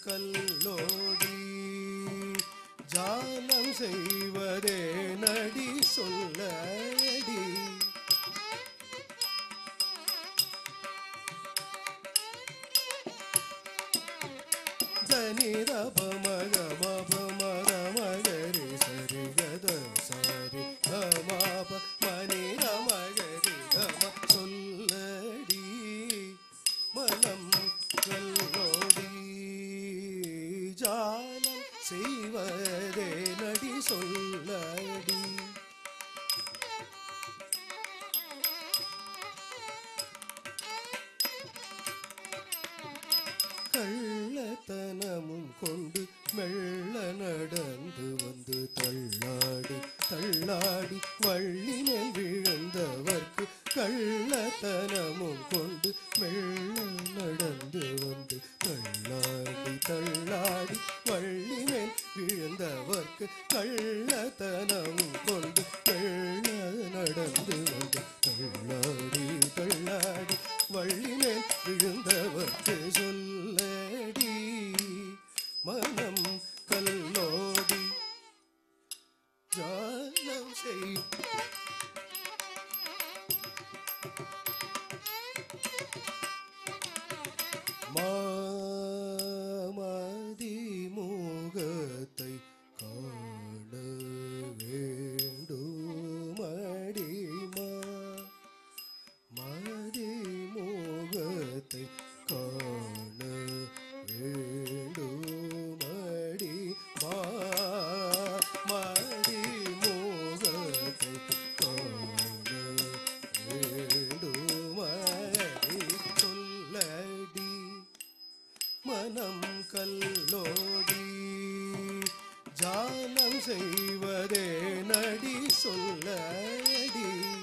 கல்லோடி ஜாலம் செய்வதே நடி சொல்லடி தனித பமக மபமர மகரி சரி கத சரி கமப மனித மகரி கம சொல்லடி மனம் கல்லோடி ஜாலம் செய்வதே நடி சொல்லடி கள்ளத்தனமும் கொண்டு மெல்ல நடந்து வந்து தள்ளாடி தள்ளாடி வள்ளி மேல் விழுந்தவர்க்கு கள்ளத்தனமும் கொண்டு மெல்ல நடந்து வந்து தள்ளாடி தள்ளாடி வள்ளி மேல் விழுந்தவர்க்கு கள்ளத்தனமும் கொண்டு மெல்ல நடந்து வந்து தள்ளாடி தள்ளாடி வள்ளி மேல் விழுந்தவர்க்கு சொல்லடி மனம் கல்லோடி ஜாலம் செய் மாமதி முகத்தை காண வேண்டுமடி மதி முகத்தை காண வேண்டுமடி மதி முகத்தை காண வேண்டுமடி சொல்லடி மனம் கல்லோடி ஜாலம் செய்வதே நடி சொல்லடி